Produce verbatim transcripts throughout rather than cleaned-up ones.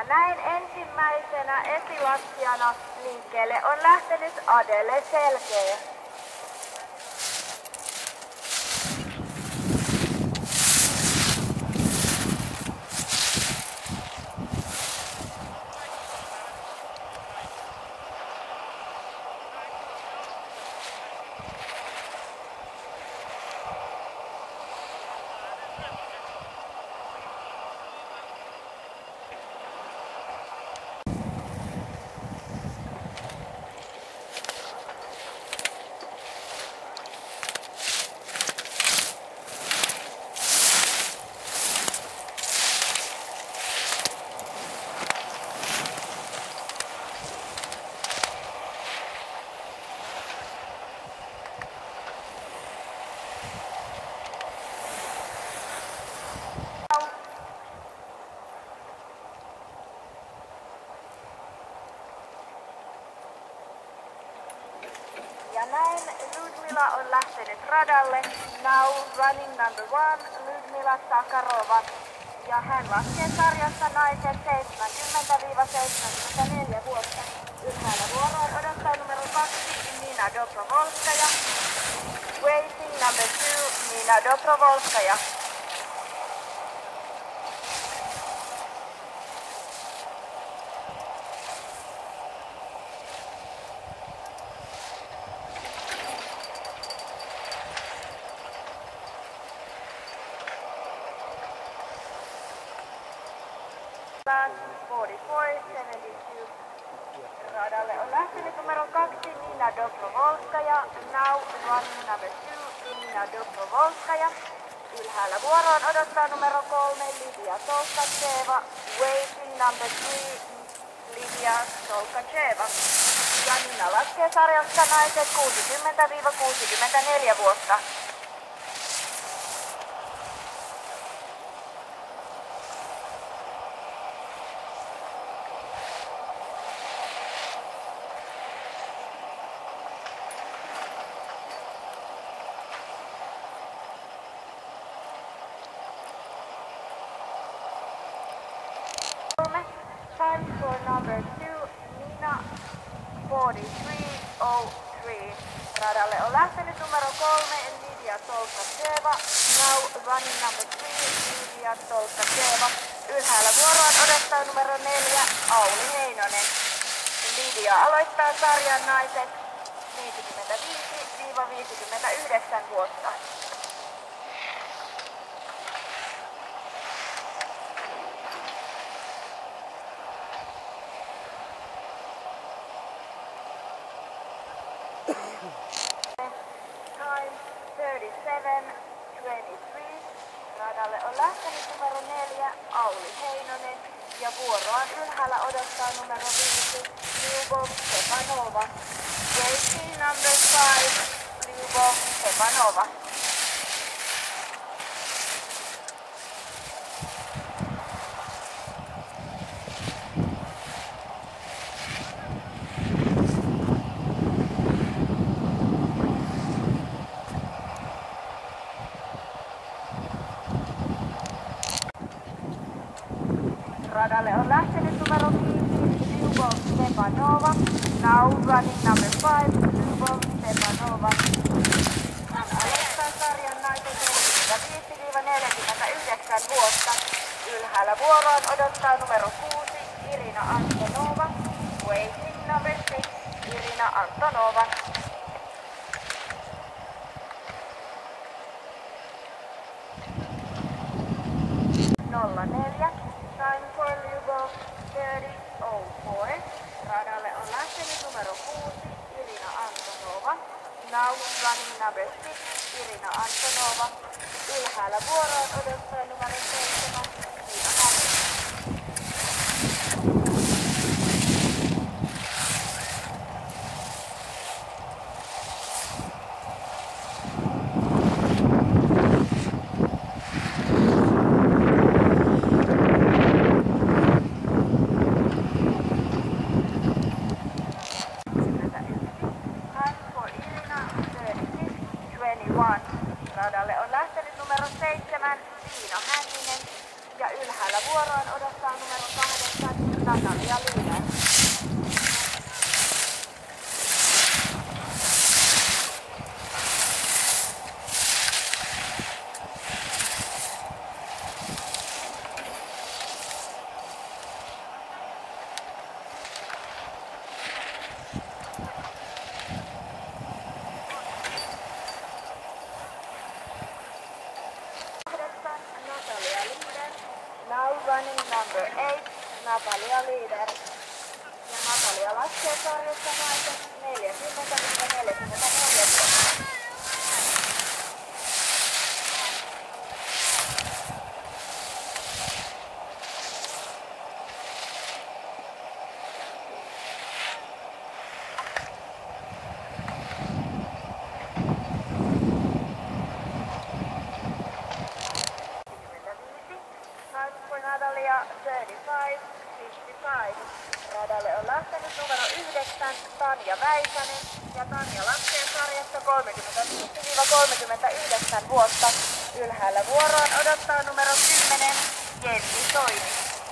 Ja näin ensimmäisenä esilaskijana liikkeelle on lähtenyt Adele Selkeä. Ja näin Ludmila on lähtenyt radalle. Now running number one, Ludmila Sakarova. Ja hän laskee sarjassa naiset seitsemänkymmentä seitsemänkymmentäneljä vuotta. Ylhäällä vuoroon odottaa numero kaksi Nina Dobrovolskaja. Waiting number two Nina Dobrovolskaja. neljäkymmentäneljä seitsemänkymmentäkaksi. Radalle on lähtenyt numero kaksi Nina Dobrovolskaja. Now running number two Nina Dobrovolskaja. Ylhäällä vuoroon odottaa numero kolme Lidia Tolkacheva. Waiting number three Lidia Tolkacheva. Ja Nina laskee sarjassa naiset kuusikymmentä kuusikymmentäneljä vuotta. Time for number two, Nina forty-three oh three. Radalle on lähtenyt numero kolme, Lidia Tolkacheva. Now running number three, Lidia Tolkacheva. Ylhäällä vuoroon odottaa numero neljä, Auli Heinonen. Lidia aloittaa sarjan naiset viisikymmentäviisi viisikymmentäyhdeksän vuotta. Time thirty-seven twenty-three. Radalle on lähtenyt numero neljä, Auli Heinonen. Ja vuoroaan ylhäällä odottaa numero viisi, Lyubov Stepanova. Waiting number five, Lyubov Stepanova. Radalle on lähtenyt numero viisi, Lyubov Stepanova. Now running number five, Lyubov Stepanova. Hän aloittaa sarjan naisen neljäkymmentäviisi neljäkymmentäyhdeksän vuotta. Ylhäällä vuoroon odottaa numero kuusi, Irina Antonova. Waiting number six, Irina Antonova. nolla neljä. Time for Lyubov thirty oh four. Radalle on lähtenyt numero kuusi, Irina Antonova. Now running number six, Irina Antonova. Ylhäällä vuoroon odottaa numero seitsemän, Tiina Hämeen. Radalle on lähtenyt numero seitsemän, Tiina sarjassa naiset neljäkymmentä neljäkymmentäneljä vuotta. Natalia kolmekymmentäviisi viisikymmentäviisi. Radalle on lähtenyt numero yhdeksän Tanja Väisänen ja Tanja laskee sarjassa kolmekymmentäviisi kolmekymmentäyhdeksän vuotta. Ylhäällä vuoroon odottaa numero kymmenen Jenni Soini.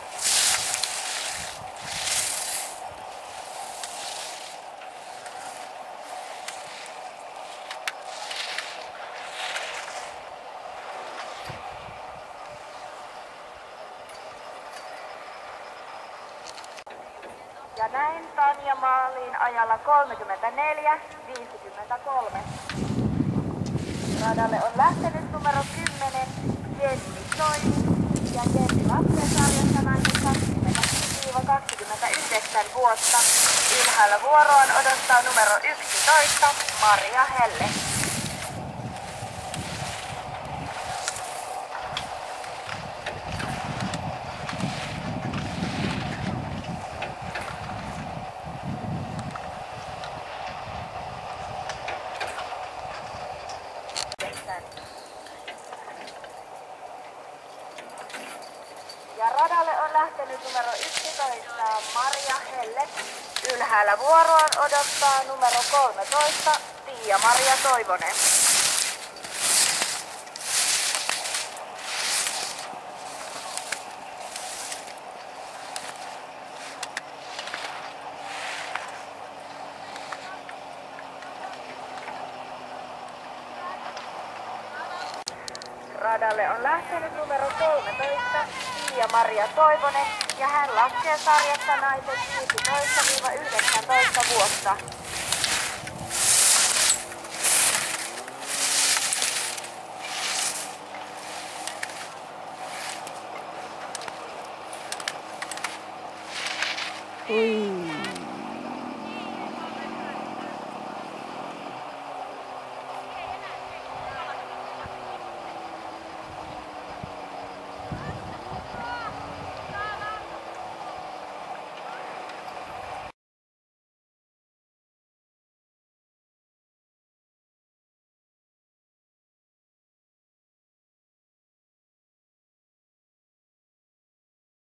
Ja näin Tanja maaliin ajalla kolmekymmentäneljä viisikymmentäkolme. Radalle on lähtenyt numero kymmenen Jenni Soini ja Jenni laskee sarjassa naiset kaksikymmentäviisi kaksikymmentäyhdeksän vuotta. Ylhäällä vuoroon odottaa numero yksitoista Maria Helle. Ja radalle on lähtenyt numero yksitoista Maria Helle. Ylhäällä vuoroon odottaa numero kolmetoista Tiia-Maria Toivonen. Radalle on lähtenyt numero kolmetoista Tiia-Maria Toivonen ja hän laskee sarjassa naiset viisitoista yhdeksäntoista vuotta. Ui.